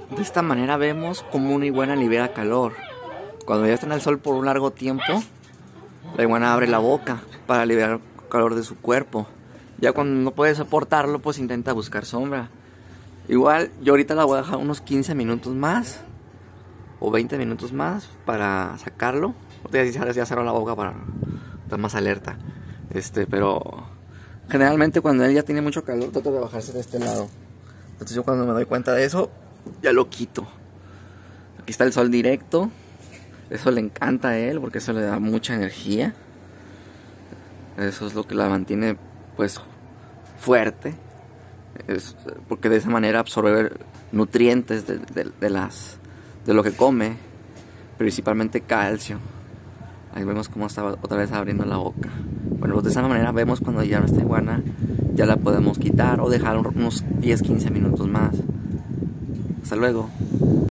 De esta manera vemos cómo una iguana libera calor. Cuando ya está en el sol por un largo tiempo, la iguana abre la boca para liberar calor de su cuerpo. Ya cuando no puede soportarlo, pues intenta buscar sombra. Igual, yo ahorita la voy a dejar unos 15 minutos más o 20 minutos más para sacarlo. Ya cerró la boca para estar más alerta. Pero generalmente cuando él ya tiene mucho calor, trata de bajarse de este lado. Entonces yo cuando me doy cuenta de eso, ya lo quito. Aquí está el sol directo. Eso le encanta a él porque eso le da mucha energía. Eso es lo que la mantiene pues fuerte. Porque de esa manera absorbe nutrientes de lo que come, principalmente calcio. Ahí vemos cómo está otra vez abriendo la boca. Bueno, de esa manera vemos cuando ya nuestra iguana ya la podemos quitar o dejar unos 10-15 minutos más. Hasta luego.